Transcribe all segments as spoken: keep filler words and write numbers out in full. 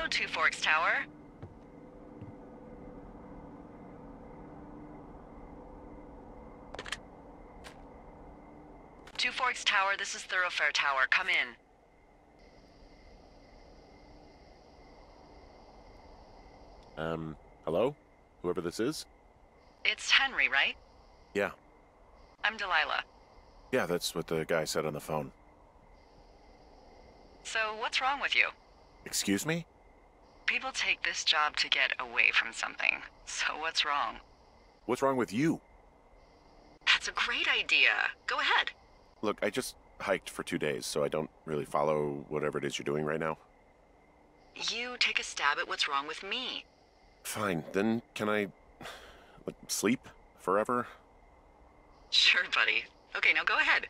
Hello, Two Forks Tower. Two Forks Tower, this is Thoroughfare Tower. Come in. Um, hello? Whoever this is? It's Henry, right? Yeah. I'm Delilah. Yeah, that's what the guy said on the phone. So, what's wrong with you? Excuse me? People take this job to get away from something. So what's wrong? What's wrong with you? That's a great idea. Go ahead. Look, I just hiked for two days, so I don't really follow whatever it is you're doing right now. You take a stab at what's wrong with me. Fine, then can I... like, sleep? Forever? Sure, buddy. Okay, now go ahead.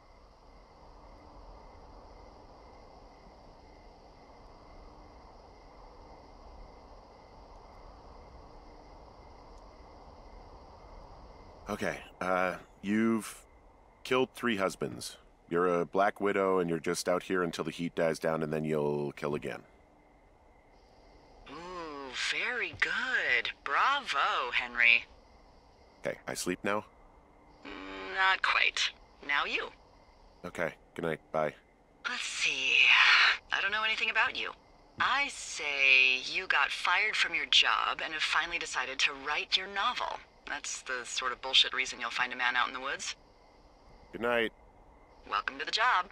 Okay, uh, you've killed three husbands. You're a black widow and you're just out here until the heat dies down and then you'll kill again. Ooh, very good. Bravo, Henry. Okay, I sleep now? Mm, Not quite. Now you. Okay, good night, bye. Let's see. I don't know anything about you. I say you got fired from your job and have finally decided to write your novel. That's the sort of bullshit reason you'll find a man out in the woods. Good night. Welcome to the job.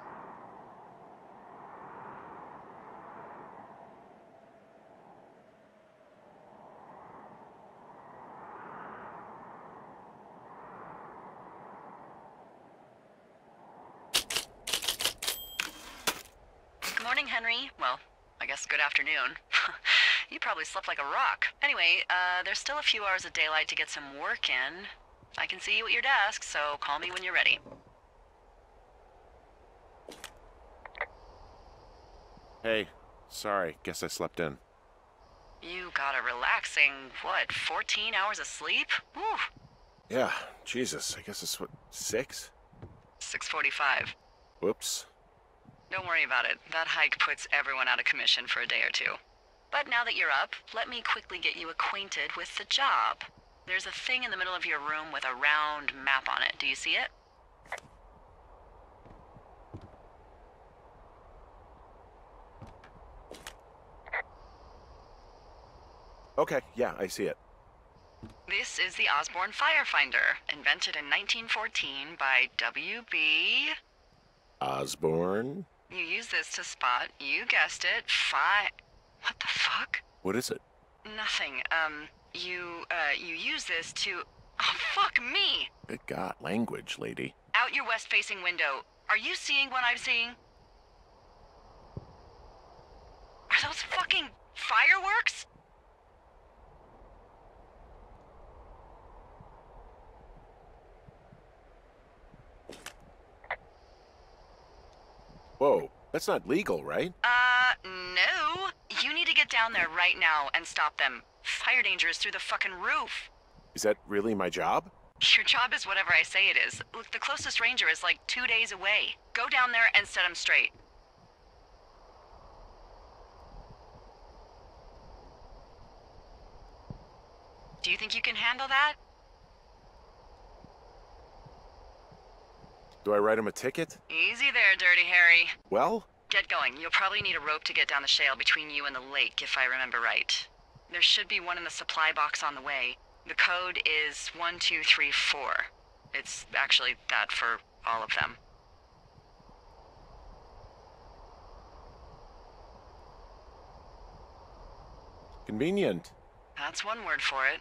Good morning, Henry. Well, I guess good afternoon. You probably slept like a rock. Anyway, uh, there's still a few hours of daylight to get some work in. I can see you at your desk, so call me when you're ready. Hey, sorry, guess I slept in. You got a relaxing, what, fourteen hours of sleep? Woo! Yeah, Jesus, I guess it's what, six? six forty-five. Whoops. Don't worry about it. That hike puts everyone out of commission for a day or two. But now that you're up, let me quickly get you acquainted with the job. There's a thing in the middle of your room with a round map on it. Do you see it? Okay, yeah, I see it. This is the Osborne Firefinder, invented in nineteen fourteen by W B Osborne? You use this to spot, you guessed it, fi... What the fuck? What is it? Nothing. Um, you, uh, you use this to... Oh, fuck me! Good God, language, lady. Out your west-facing window. Are you seeing what I'm seeing? Are those fucking fireworks? Whoa, that's not legal, right? Uh, no. You need to get down there right now and stop them. Fire danger is through the fucking roof. Is that really my job? Your job is whatever I say it is. Look, the closest ranger is like two days away. Go down there and set him straight. Do you think you can handle that? Do I write him a ticket? Easy there, Dirty Harry. Well? Get going. You'll probably need a rope to get down the shale between you and the lake, if I remember right. There should be one in the supply box on the way. The code is one two three four. It's actually that for all of them. Convenient. That's one word for it.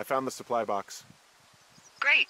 found the supply box. Great.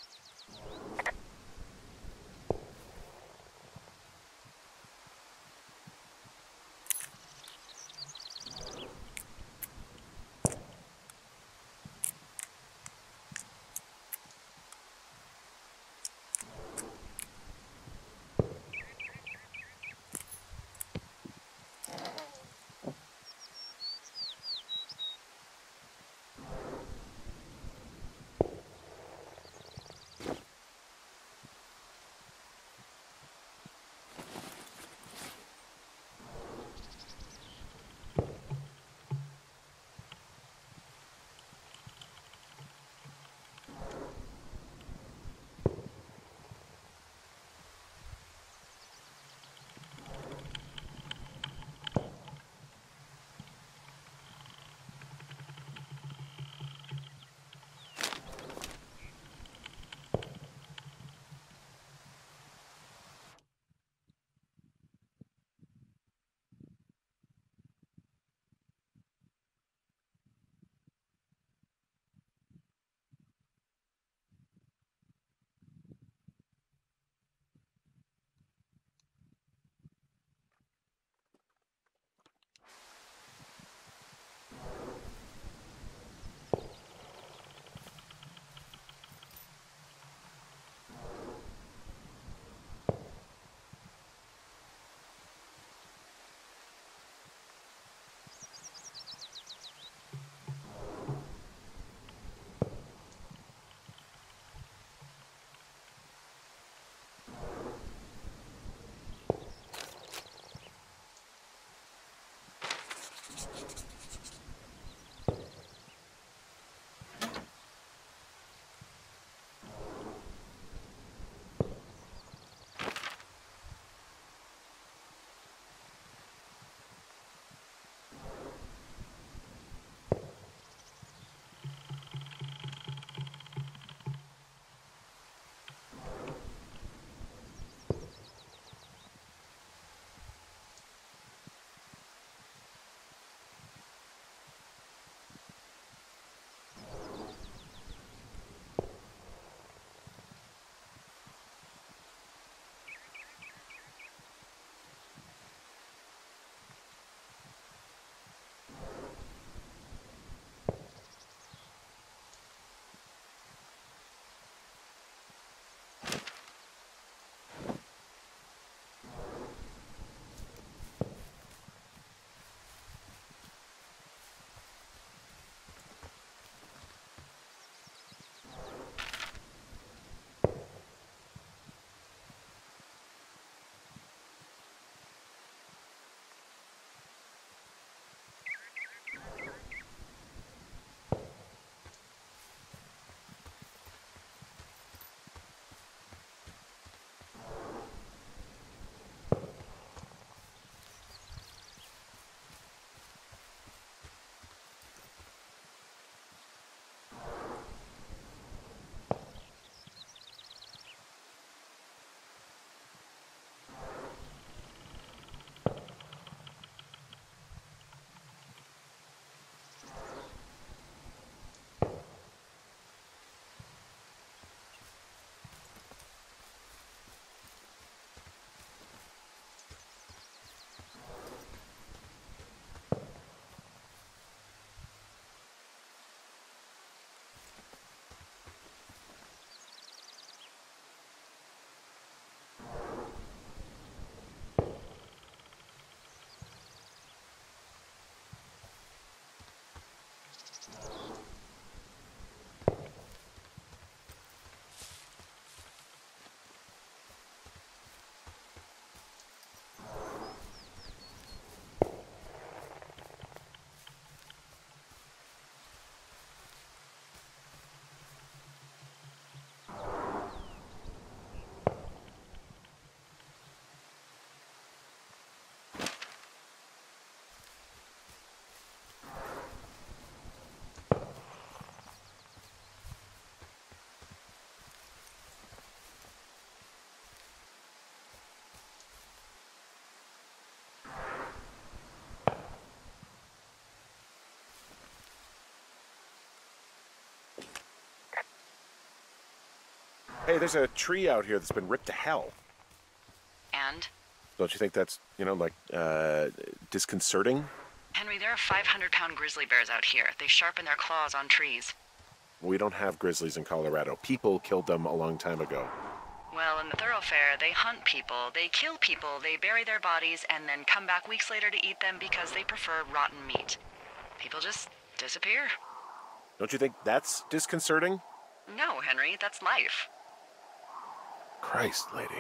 Hey, there's a tree out here that's been ripped to hell. And? Don't you think that's, you know, like, uh, disconcerting? Henry, there are five hundred pound grizzly bears out here. They sharpen their claws on trees. We don't have grizzlies in Colorado. People killed them a long time ago. Well, in the thoroughfare, they hunt people, they kill people, they bury their bodies, and then come back weeks later to eat them because they prefer rotten meat. People just disappear. Don't you think that's disconcerting? No, Henry, that's life. Christ, lady.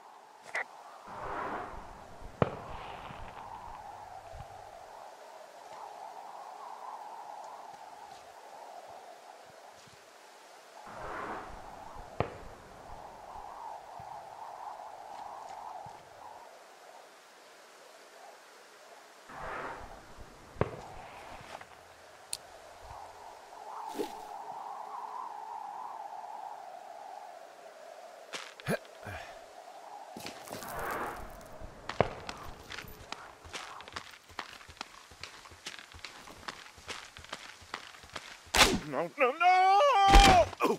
No, no, no! Oh.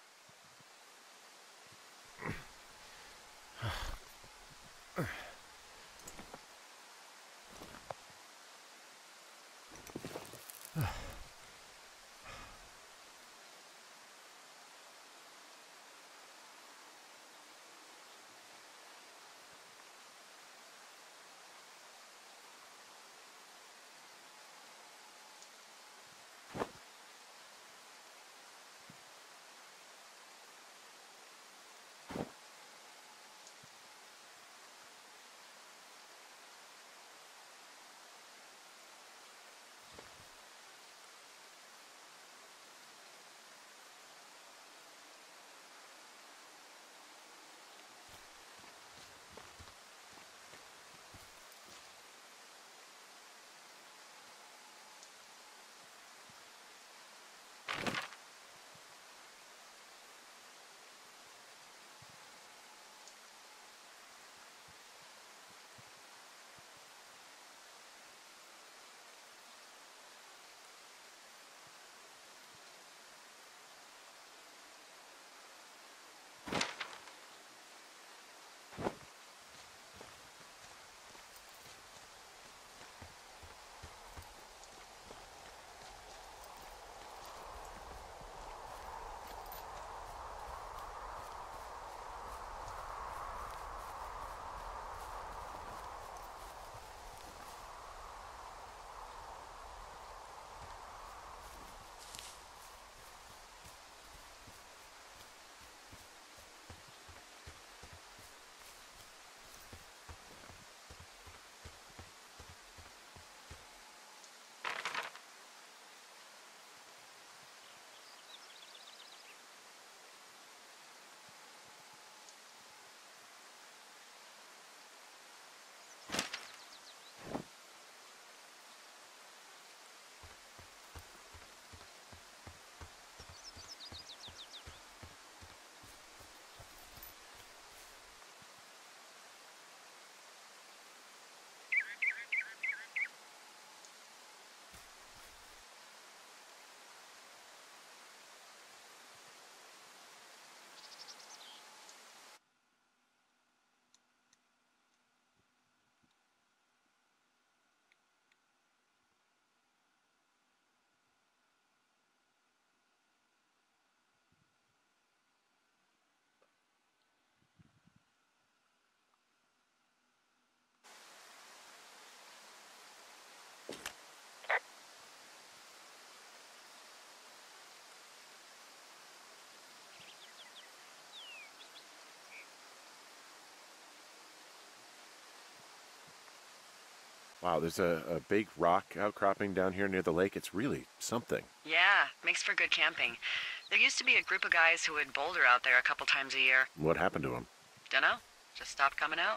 Wow, there's a, a big rock outcropping down here near the lake. It's really something. Yeah, makes for good camping. There used to be a group of guys who would boulder out there a couple times a year. What happened to them? Dunno, just stopped coming out.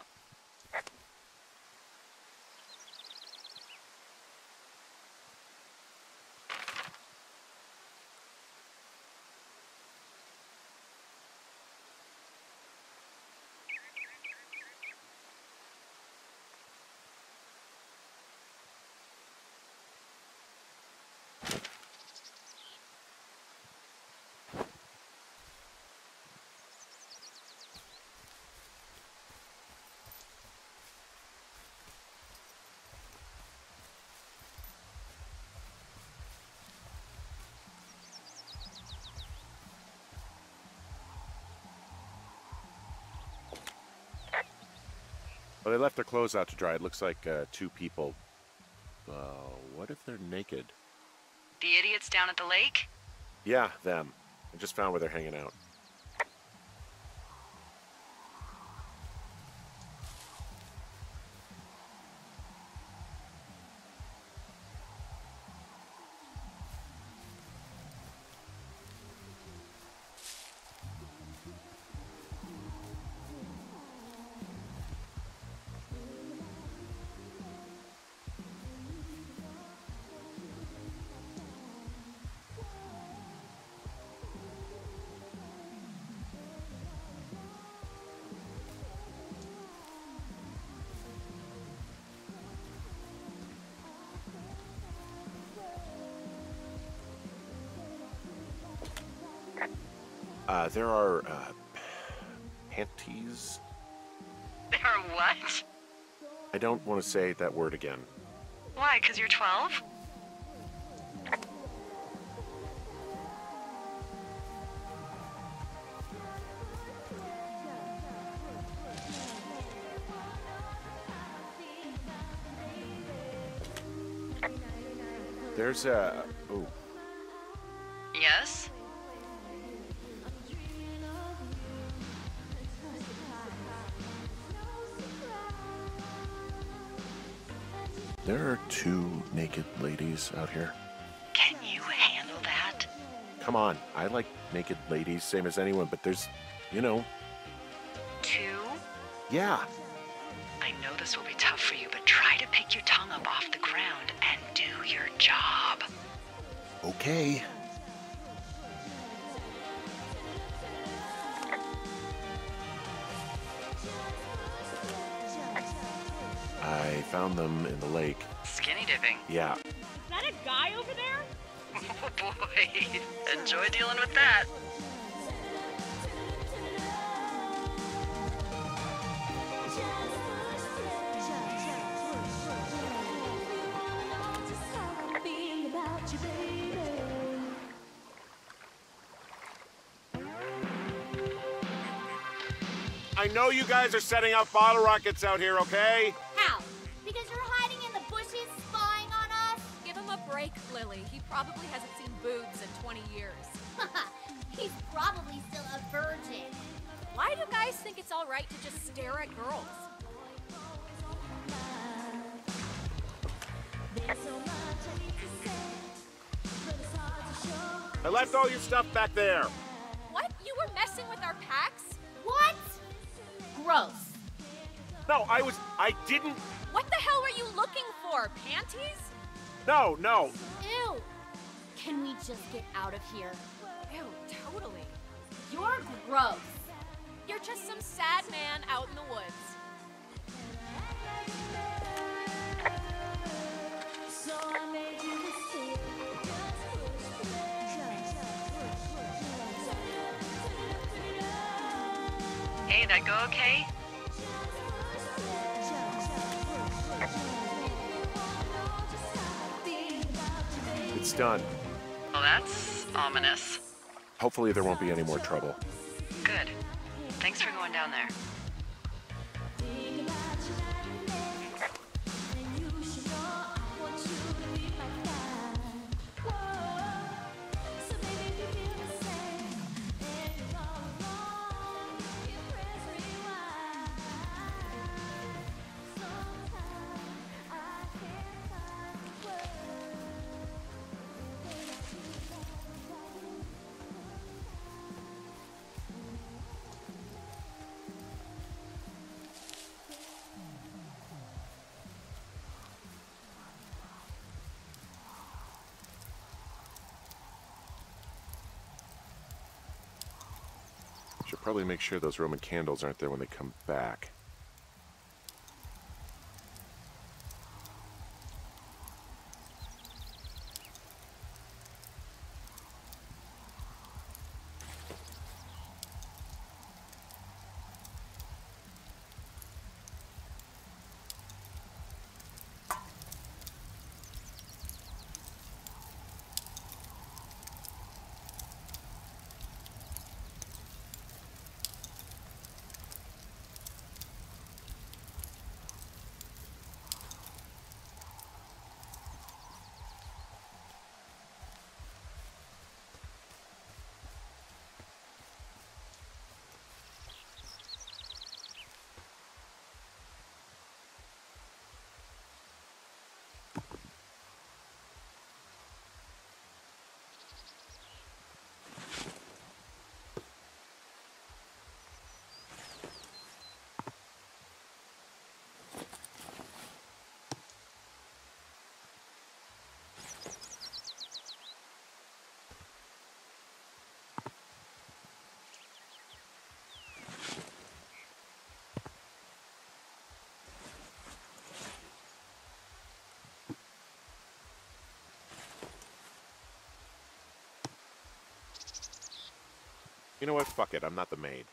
Well, they left their clothes out to dry. It looks like uh, two people. Uh, what if they're naked? The idiots down at the lake? Yeah, them. I just found where they're hanging out. Uh, there are, uh, panties? There are what? I don't want to say that word again. Why, because you're twelve? There's a... Oh. Yes? There are two naked ladies out here. Can you handle that? Come on, I like naked ladies, same as anyone, but there's, you know... Two? Yeah. I know this will be tough for you, but try to pick your tongue up off the ground and do your job. Okay. I found them in the lake. Skinny dipping. Yeah. Is that a guy over there? Oh boy, enjoy dealing with that. I know you guys are setting up bottle rockets out here, okay? How? Because you're hiding in the bushes spying on us? Give him a break, Lily. He probably hasn't seen boobs in twenty years. He's probably still a virgin. Why do guys think it's all right to just stare at girls? I left all your stuff back there. What? You were messing with our packs? What? Gross. No, I was... I didn't... What the hell were you looking for? Panties? No, no. Ew. Can we just get out of here? Ew, totally. You're gross. You're just some sad man out in the woods. Hey, that go okay? It's done. Well, that's ominous. Hopefully there won't be any more trouble. Good. Thanks for going down there. Should probably make sure those Roman candles aren't there when they come back. You know what? Fuck it. I'm not the maid.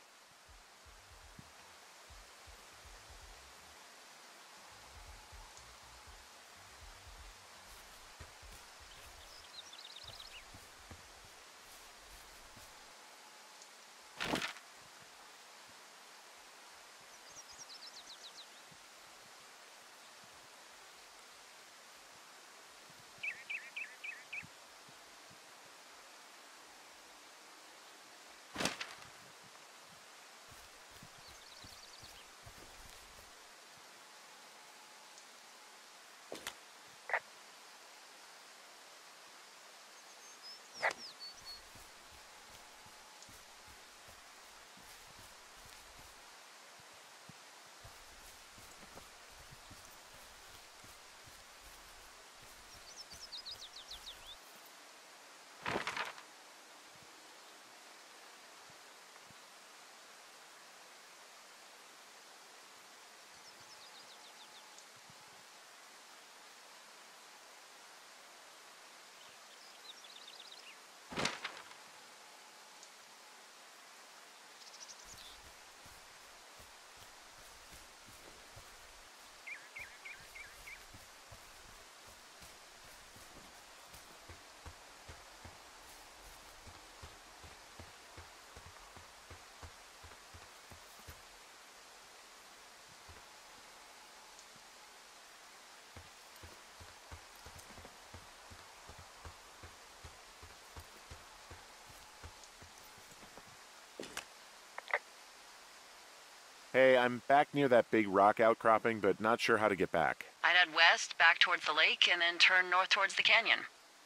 Hey, I'm back near that big rock outcropping, but not sure how to get back. I'd head west, back towards the lake, and then turn north towards the canyon.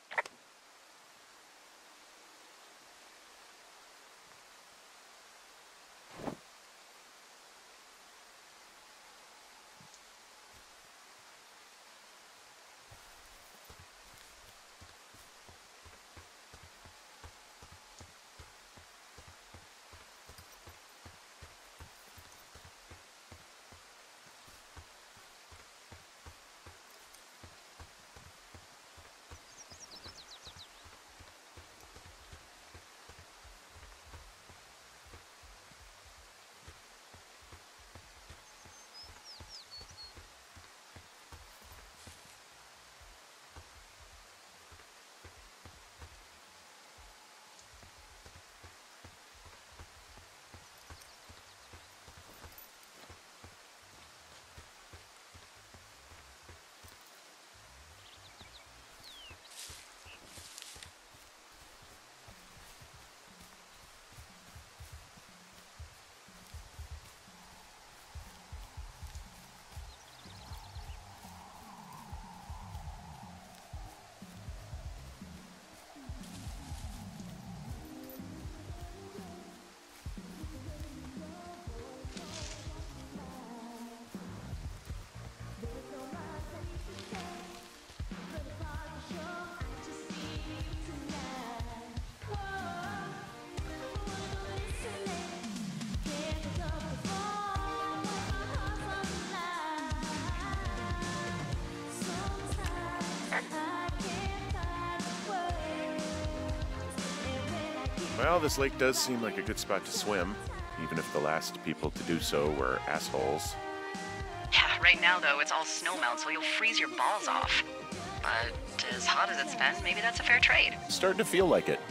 Well, this lake does seem like a good spot to swim, even if the last people to do so were assholes. Yeah, right now, though, it's all snowmelt, so you'll freeze your balls off. But as hot as it's been, maybe that's a fair trade. Starting to feel like it.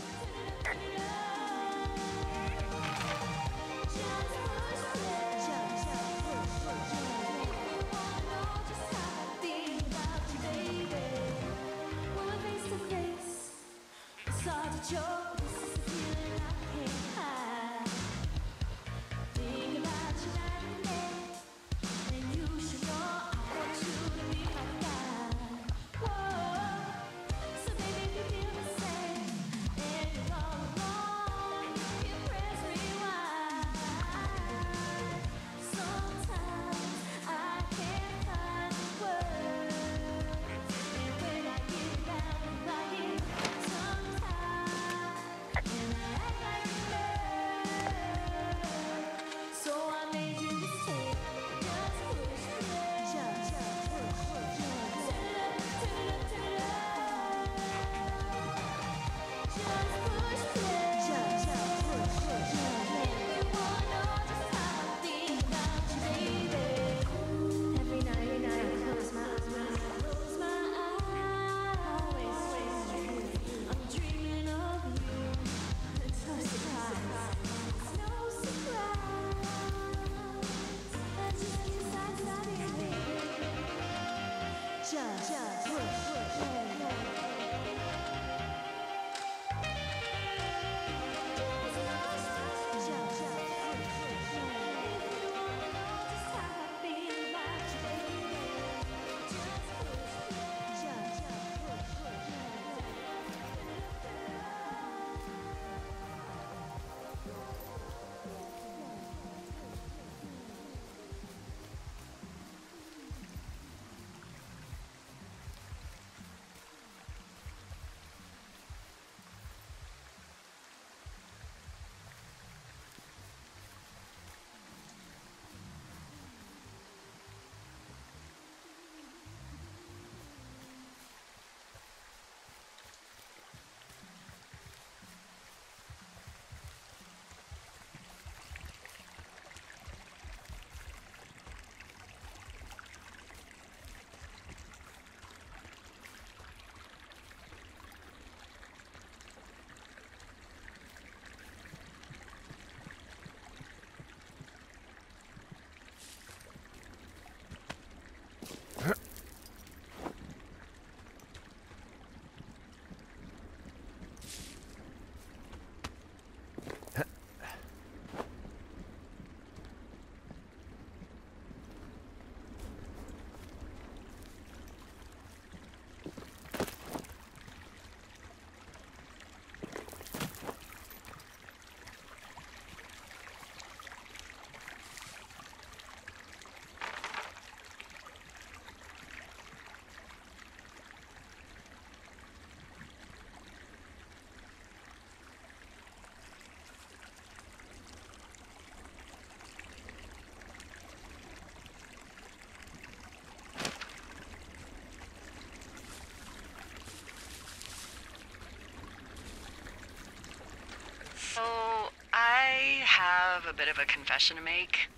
So, I have a bit of a confession to make.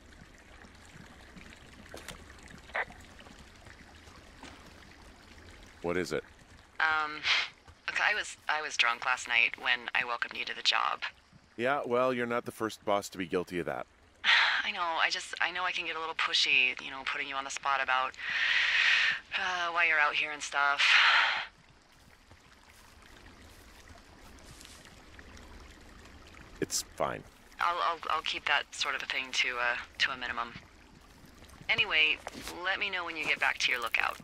What is it? Um, look, I was I was drunk last night when I welcomed you to the job. Yeah, well, you're not the first boss to be guilty of that. I know, I just, I know I can get a little pushy, you know, putting you on the spot about uh, why you're out here and stuff. It's fine. I'll, I'll, I'll keep that sort of a thing to, uh, to a minimum. Anyway, let me know when you get back to your lookout.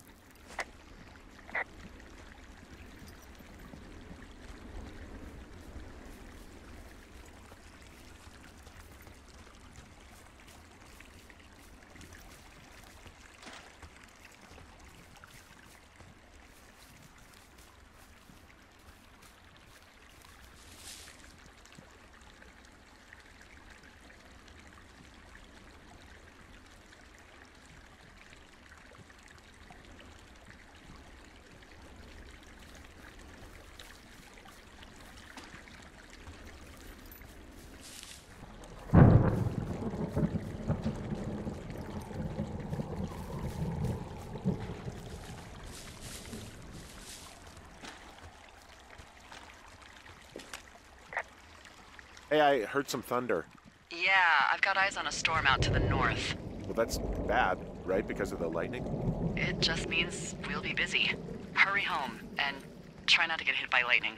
Hey, I heard some thunder. Yeah, I've got eyes on a storm out to the north. Well, that's bad, right? Because of the lightning? It just means we'll be busy. Hurry home, and try not to get hit by lightning.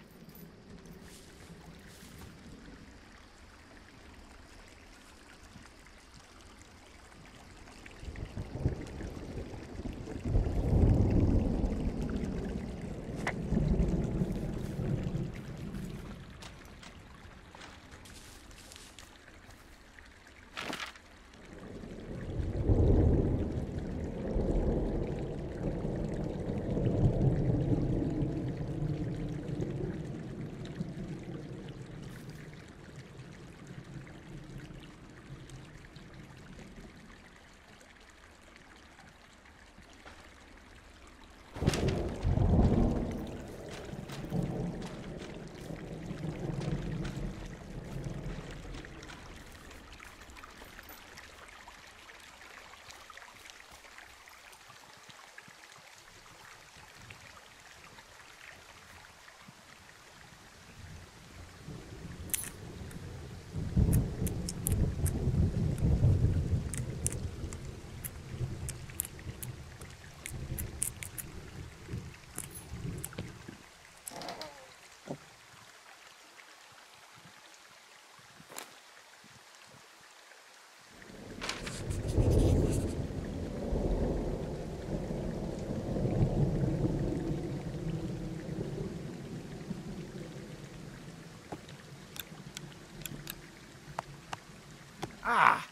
Ah!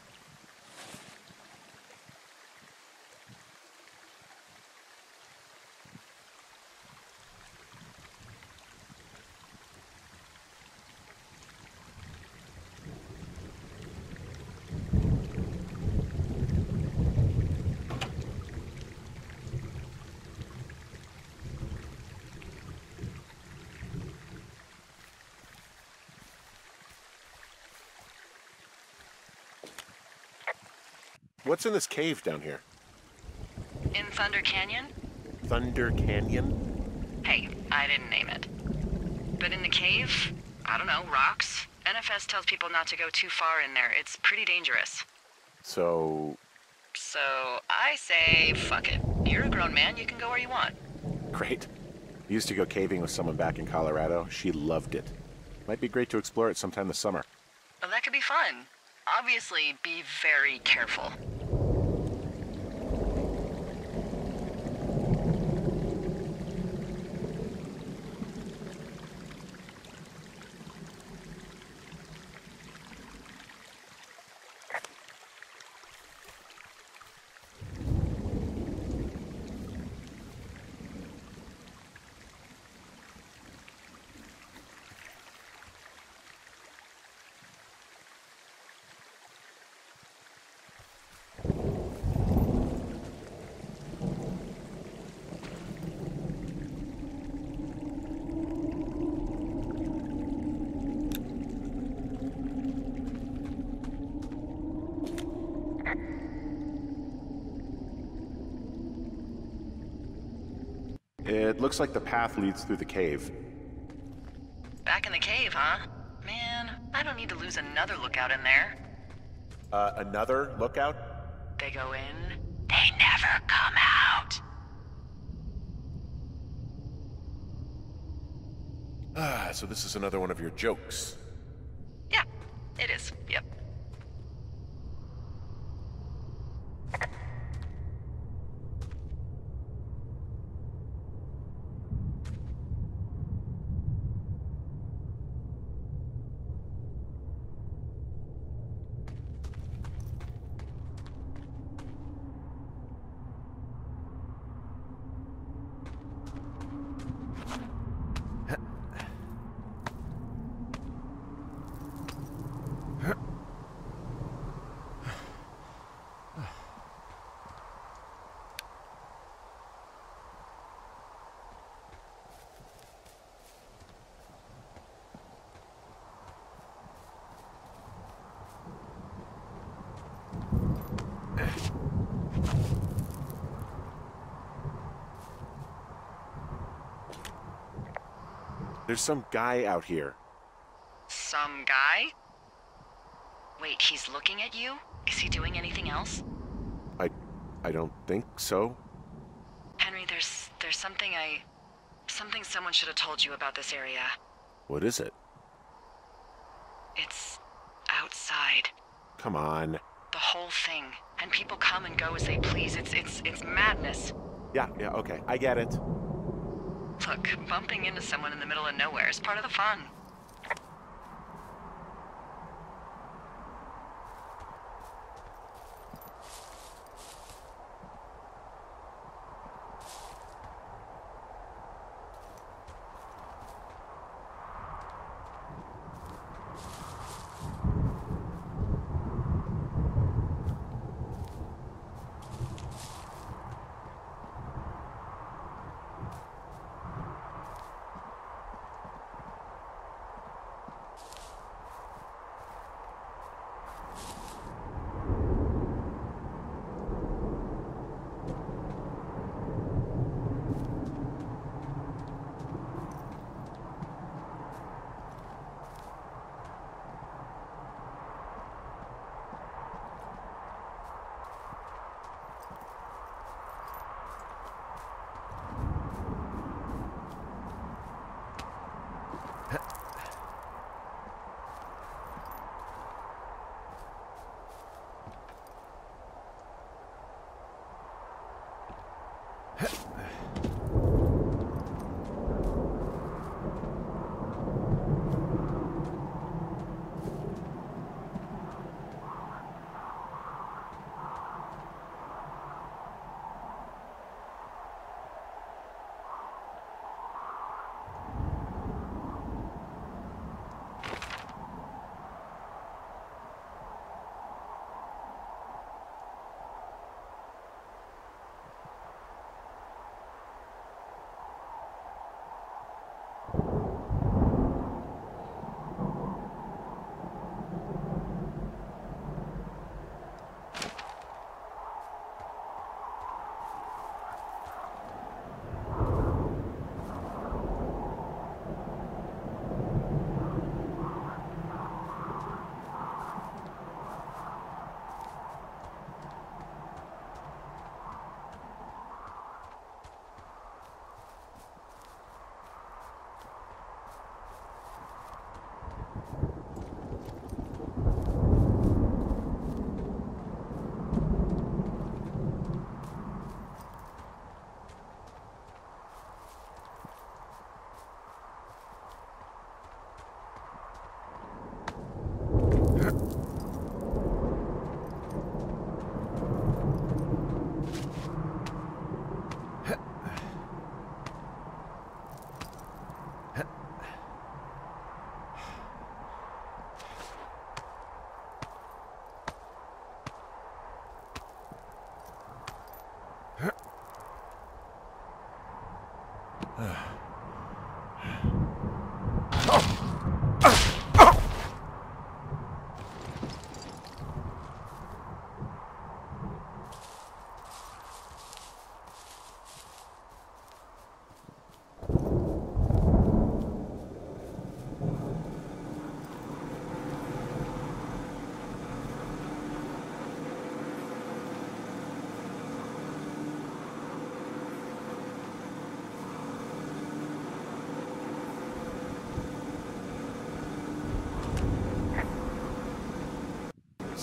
What's in this cave down here? In Thunder Canyon? Thunder Canyon? Hey, I didn't name it. But in the cave, I don't know, rocks? N F S tells people not to go too far in there. It's pretty dangerous. So, So, I say, fuck it. You're a grown man, you can go where you want. great. I used to go caving with someone back in Colorado. She loved it. Might be great to explore it sometime this summer. Well, that could be fun. Obviously, be very careful. It looks like the path leads through the cave. Back in the cave, huh? Man, I don't need to lose another lookout in there. Uh, another lookout? They go in, they never come out. Ah, so this is another one of your jokes. Yeah, it is. Yep. There's some guy out here. Some guy? Wait, he's looking at you? Is he doing anything else? I... I don't think so. Henry, there's... there's something I... something someone should have told you about this area. What is it? It's... outside. Come on. The whole thing. And people come and go as they please. It's... it's... it's madness. Yeah, yeah, okay. I get it. Look, bumping into someone in the middle of nowhere is part of the fun.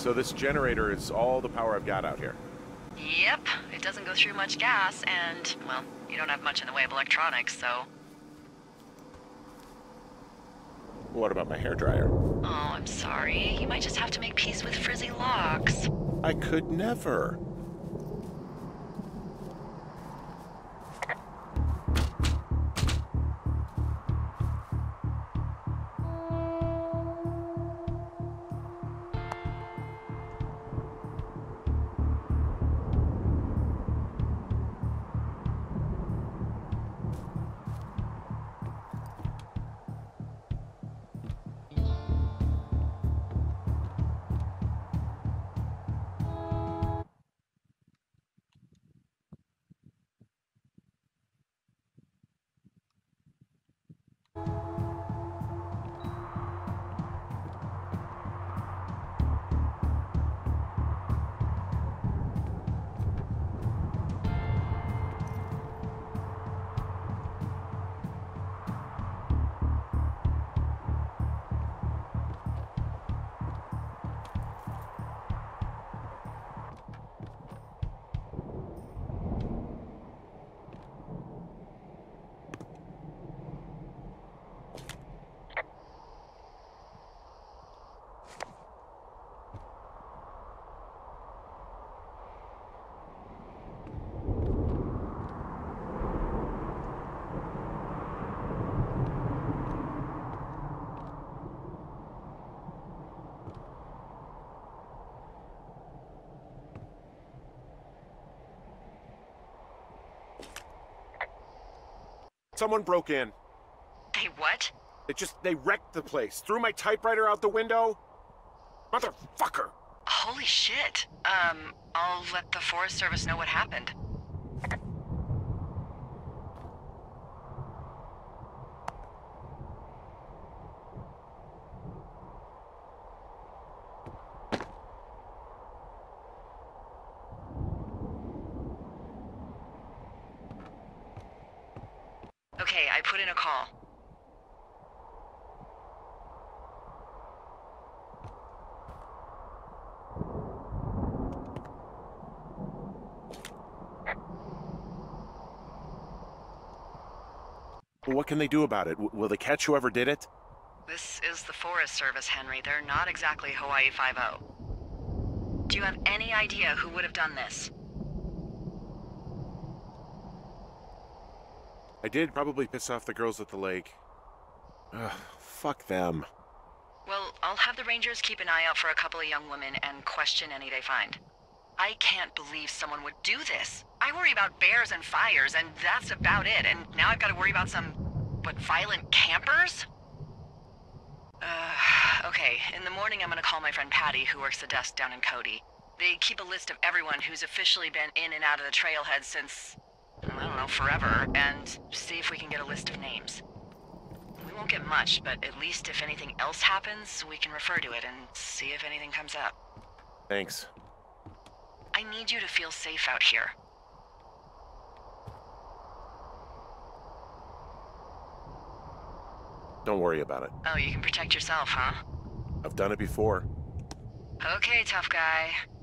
So this generator is all the power I've got out here. Yep, it doesn't go through much gas, and, well, you don't have much in the way of electronics, so... What about my hairdryer? Oh, I'm sorry. You might just have to make peace with frizzy locks. I could never. Someone broke in. They what? They just, they wrecked the place. Threw my typewriter out the window. Motherfucker! Holy shit. Um, I'll let the Forest Service know what happened. Okay, I put in a call. Well, what can they do about it? W will they catch whoever did it? This is the Forest Service, Henry. They're not exactly Hawaii Five-O. Do you have any idea who would have done this? I did probably piss off the girls at the lake. Ugh, fuck them. Well, I'll have the Rangers keep an eye out for a couple of young women and question any they find. I can't believe someone would do this. I worry about bears and fires, and that's about it, and now I've got to worry about some, what, violent campers? Uh, okay, in the morning I'm gonna call my friend Patty, who works the desk down in Cody. They keep a list of everyone who's officially been in and out of the trailhead since, I don't know, forever, and see if we can get a list of names. We won't get much, but at least if anything else happens, we can refer to it and see if anything comes up. Thanks. I need you to feel safe out here. Don't worry about it. Oh, you can protect yourself, huh? I've done it before. Okay, tough guy.